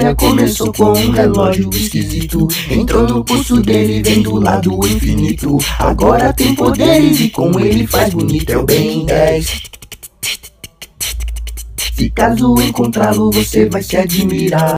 história começou com um relógio esquisito. Entrou no pulso dele, vem do lado infinito. Agora tem poderes e com ele faz bonito. É o Ben 10. Se caso encontrá-lo, você vai se admirar.